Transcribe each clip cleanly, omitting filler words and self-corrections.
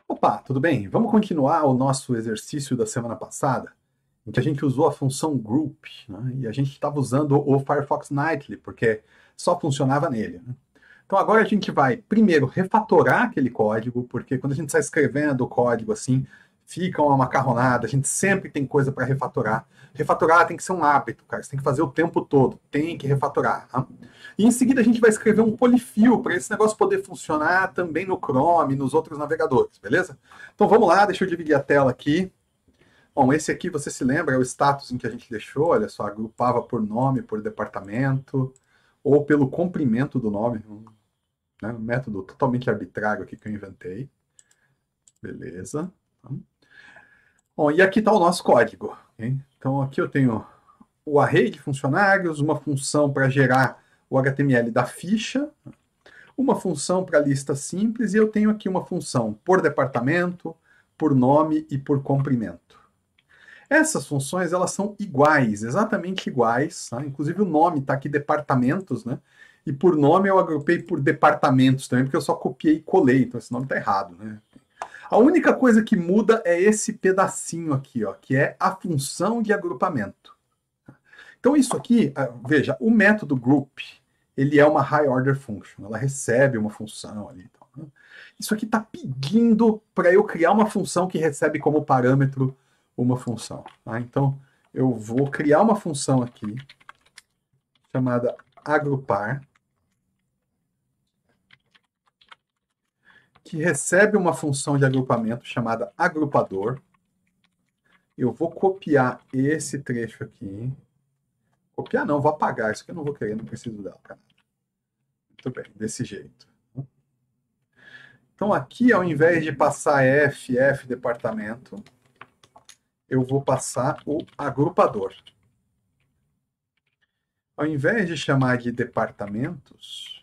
Opa, tudo bem? Vamos continuar o nosso exercício da semana passada, em que a gente usou a função group, né? E a gente estava usando o Firefox Nightly, porque só funcionava nele, né? Então agora a gente vai primeiro refatorar aquele código, porque quando a gente está escrevendo o código assim, fica uma macarronada, a gente sempre tem coisa para refatorar. Refatorar tem que ser um hábito, cara, você tem que fazer o tempo todo, tem que refatorar. Tá? E em seguida a gente vai escrever um polyfill para esse negócio poder funcionar também no Chrome, nos outros navegadores, beleza? Então vamos lá, deixa eu dividir a tela aqui. Bom, esse aqui, você se lembra, é o status em que a gente deixou, olha só, agrupava por nome, por departamento, ou pelo comprimento do nome, né? Um método totalmente arbitrário aqui que eu inventei. Beleza. Bom, e aqui está o nosso código. Okay? Então aqui eu tenho o array de funcionários, uma função para gerar o HTML da ficha, uma função para lista simples, e eu tenho aqui uma função por departamento, por nome e por comprimento. Essas funções, elas são iguais, exatamente iguais, tá? Inclusive o nome está aqui departamentos, né? E por nome eu agrupei por departamentos também, porque eu só copiei e colei, então esse nome está errado, né? A única coisa que muda é esse pedacinho aqui, ó, que é a função de agrupamento. Então isso aqui, veja, o método group, ele é uma high order function, ela recebe uma função ali. Então, né? Isso aqui está pedindo para eu criar uma função que recebe como parâmetro uma função. Tá? Então eu vou criar uma função aqui chamada agrupar, que recebe uma função de agrupamento chamada agrupador. Eu vou copiar esse trecho aqui. Copiar não, vou apagar. Isso aqui eu não vou querer, não preciso dela. Tá? Muito bem, desse jeito. Então aqui, ao invés de passar F departamento, eu vou passar o agrupador. Ao invés de chamar de departamentos,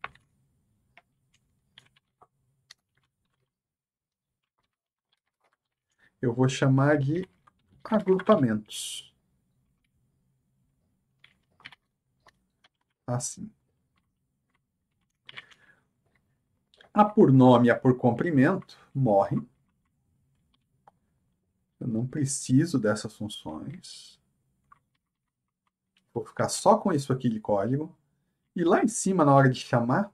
eu vou chamar de agrupamentos. Assim. A por nome e a por comprimento morrem. Eu não preciso dessas funções. Vou ficar só com isso aqui de código. E lá em cima, na hora de chamar,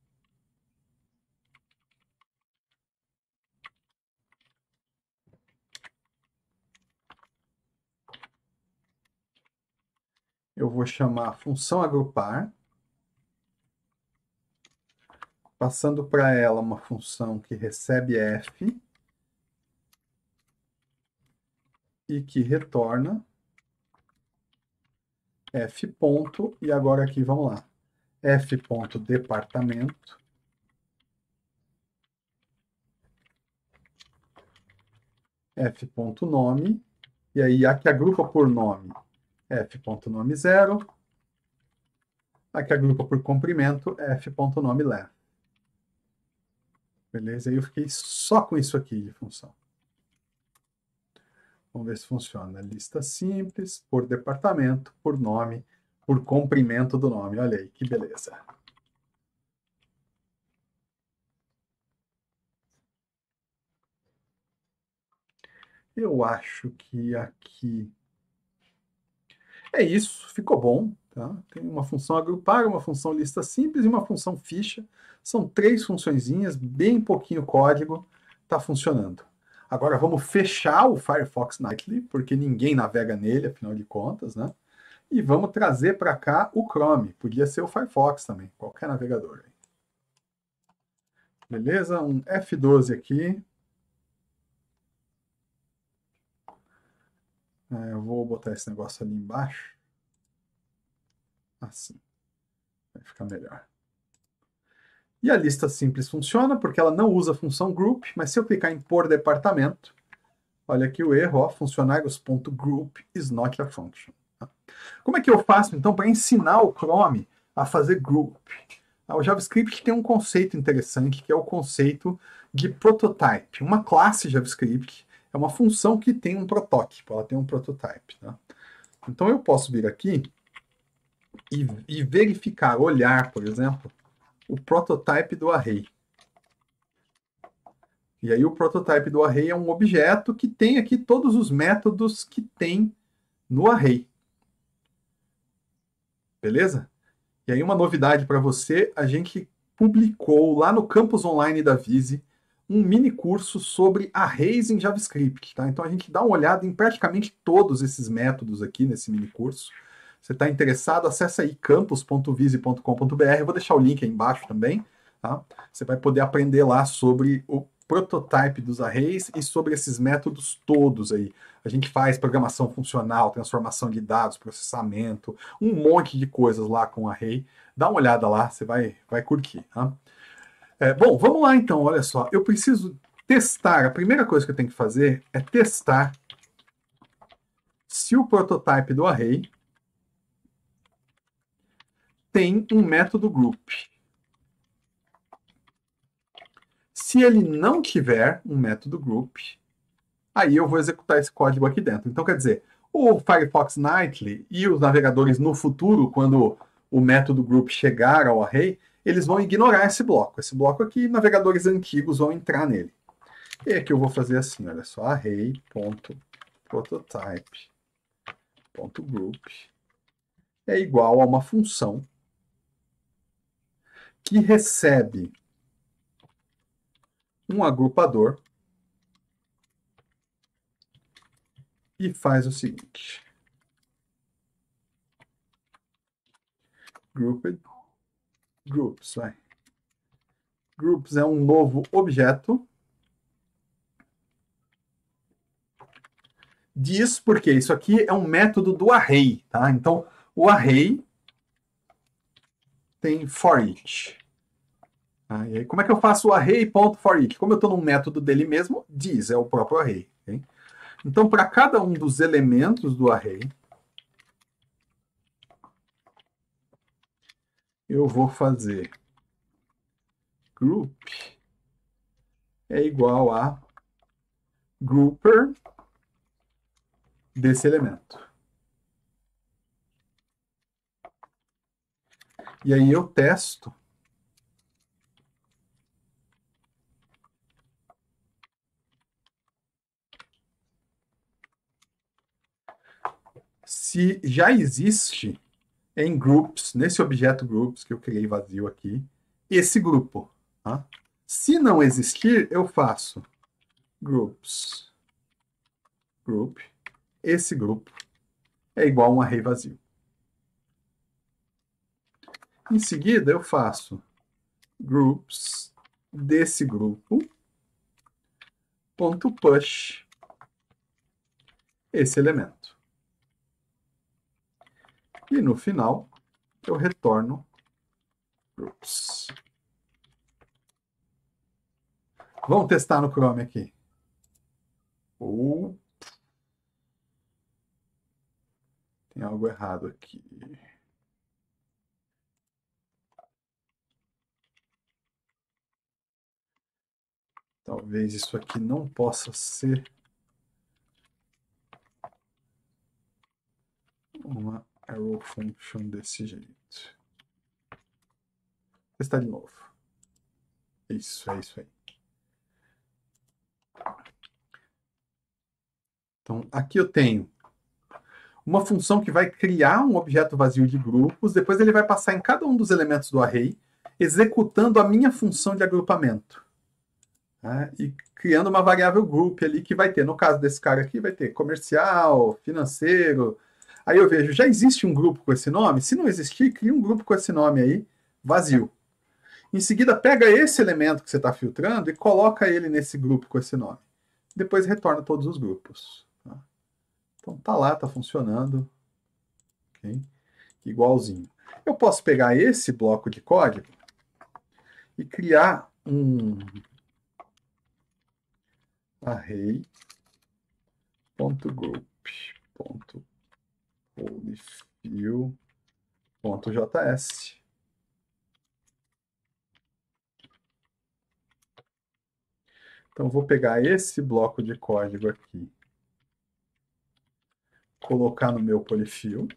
eu vou chamar a função agrupar, passando para ela uma função que recebe f e que retorna f ponto, e agora aqui, vamos lá, f ponto departamento, f ponto nome, e aí a que agrupa por nome, f ponto nome 0, a que agrupa por comprimento, f ponto nome left. Beleza? Aí eu fiquei só com isso aqui de função. Vamos ver se funciona. Lista simples, por departamento, por nome, por comprimento do nome. Olha aí, que beleza. Eu acho que aqui é isso, ficou bom. Tá? Tem uma função agrupar, uma função lista simples e uma função ficha. São 3 funçõezinhas, bem pouquinho código, está funcionando. Agora vamos fechar o Firefox Nightly, porque ninguém navega nele, afinal de contas, né? E vamos trazer para cá o Chrome. Podia ser o Firefox também, qualquer navegador. Beleza? Um F12 aqui. Eu vou botar esse negócio ali embaixo. Assim. Vai ficar melhor. E a lista simples funciona porque ela não usa a função group, mas se eu clicar em por departamento, olha aqui o erro, ó, funcionários.group is not a function. Como é que eu faço, então, para ensinar o Chrome a fazer group? O JavaScript tem um conceito interessante, que é o conceito de prototype. Uma classe JavaScript é uma função que tem um protótipo, ela tem um prototype. Tá? Então eu posso vir aqui e verificar, olhar, por exemplo, o prototype do array. E aí o prototype do array é um objeto que tem aqui todos os métodos que tem no array. Beleza? E aí uma novidade para você, a gente publicou lá no campus online da Vise um mini curso sobre arrays em JavaScript, tá? Então a gente dá uma olhada em praticamente todos esses métodos aqui nesse mini curso. Você está interessado? Acesse aí campus.vise.com.br. Eu vou deixar o link aí embaixo também, tá? Você vai poder aprender lá sobre o prototype dos arrays e sobre esses métodos todos aí. A gente faz programação funcional, transformação de dados, processamento, um monte de coisas lá com array. Dá uma olhada lá, você vai curtir, tá? Bom, vamos lá então, olha só. Eu preciso testar, a primeira coisa que eu tenho que fazer é testar se o prototype do array tem um método group. Se ele não tiver um método group, aí eu vou executar esse código aqui dentro. Então, quer dizer, o Firefox Nightly e os navegadores no futuro, quando o método group chegar ao array, eles vão ignorar esse bloco. Esse bloco aqui, navegadores antigos vão entrar nele. E aqui eu vou fazer assim, olha só, array.prototype.group é igual a uma função que recebe um agrupador e faz o seguinte. Grouped groups, vai. Groups é um novo objeto. Diz porque isso aqui é um método do array, tá? Então, o array tem for each. Tá? E aí, como é que eu faço o array.forEach? Como eu estou num método dele mesmo, diz, é o próprio array. Okay? Então, para cada um dos elementos do array, eu vou fazer group é igual a grouper desse elemento. E aí eu testo se já existe em groups, nesse objeto groups que eu criei vazio aqui, esse grupo. Tá? Se não existir, eu faço groups, group, esse grupo é igual a um array vazio. Em seguida, eu faço groups desse grupo ponto push esse elemento. E no final, eu retorno groups. Vamos testar no Chrome aqui. Tem algo errado aqui. Talvez isso aqui não possa ser uma arrow function desse jeito. Vou testar de novo. Isso, é isso aí. Então, aqui eu tenho uma função que vai criar um objeto vazio de grupos, depois ele vai passar em cada um dos elementos do array, executando a minha função de agrupamento. Né? E criando uma variável group ali que vai ter, no caso desse cara aqui, vai ter comercial, financeiro. Aí eu vejo, já existe um grupo com esse nome? Se não existir, cria um grupo com esse nome aí, vazio. Em seguida, pega esse elemento que você está filtrando e coloca ele nesse grupo com esse nome. Depois retorna todos os grupos. Tá? Então tá lá, tá funcionando. Okay? Igualzinho. Eu posso pegar esse bloco de código e criar um array.group.polyfill.js. Então, vou pegar esse bloco de código aqui, colocar no meu polyfill.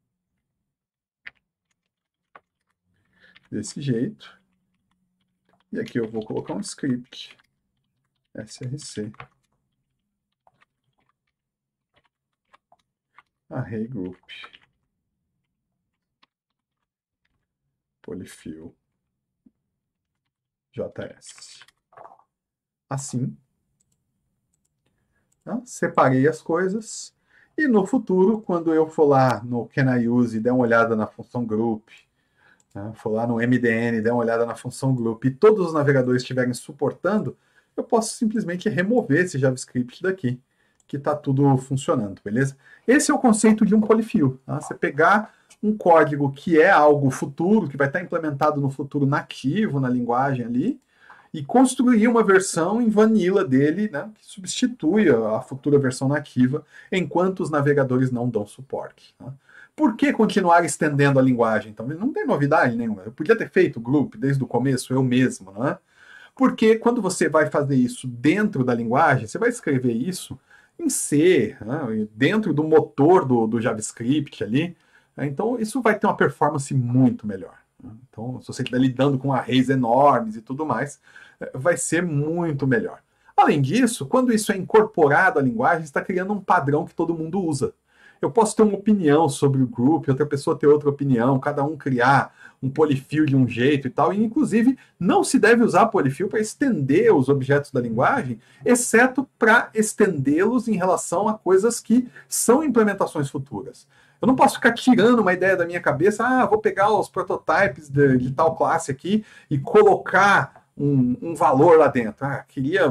Desse jeito. E aqui eu vou colocar um script src array group polyfill js. Assim, tá? Separei as coisas e no futuro, quando eu for lá no can I use e der uma olhada na função group, for lá no MDN, der uma olhada na função group e todos os navegadores estiverem suportando, eu posso simplesmente remover esse JavaScript daqui, que está tudo funcionando, beleza? Esse é o conceito de um polyfill. Tá? Você pegar um código que é algo futuro, que vai estar implementado no futuro nativo, na linguagem ali, e construir uma versão em vanilla dele, né, que substitui a futura versão nativa, enquanto os navegadores não dão suporte. Tá? Por que continuar estendendo a linguagem? Então, não tem novidade nenhuma. Eu podia ter feito group desde o começo, eu mesmo, né? Porque quando você vai fazer isso dentro da linguagem, você vai escrever isso em C, né, dentro do motor do JavaScript ali. Então, isso vai ter uma performance muito melhor. Então, se você estiver lidando com arrays enormes e tudo mais, vai ser muito melhor. Além disso, quando isso é incorporado à linguagem, está criando um padrão que todo mundo usa. Eu posso ter uma opinião sobre o group, outra pessoa ter outra opinião, cada um criar um polyfill de um jeito e tal, e inclusive não se deve usar polyfill para estender os objetos da linguagem, exceto para estendê-los em relação a coisas que são implementações futuras. Eu não posso ficar tirando uma ideia da minha cabeça, vou pegar os prototypes de tal classe aqui e colocar um valor lá dentro. Queria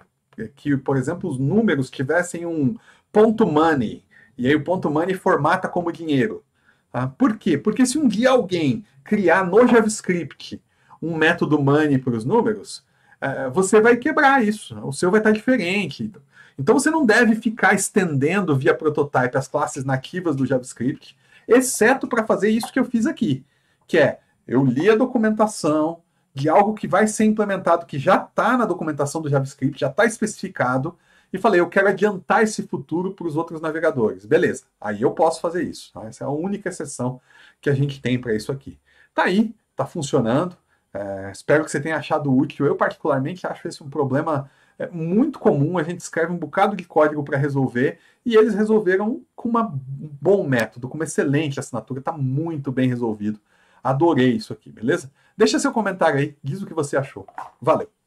que, por exemplo, os números tivessem um ponto money, e aí o ponto money formata como dinheiro. Tá? Por quê? Porque se um dia alguém criar no JavaScript um método money para os números, você vai quebrar isso. O seu vai estar diferente. Então você não deve ficar estendendo via prototype as classes nativas do JavaScript, exceto para fazer isso que eu fiz aqui, que é, eu li a documentação de algo que vai ser implementado, que já está na documentação do JavaScript, já está especificado, e falei, eu quero adiantar esse futuro para os outros navegadores. Beleza, aí eu posso fazer isso. Tá? Essa é a única exceção que a gente tem para isso aqui. Tá aí, tá funcionando. Espero que você tenha achado útil. Eu, particularmente, acho esse um problema muito comum. A gente escreve um bocado de código para resolver e eles resolveram com um bom método, com uma excelente assinatura. Está muito bem resolvido. Adorei isso aqui, beleza? Deixa seu comentário aí, diz o que você achou. Valeu!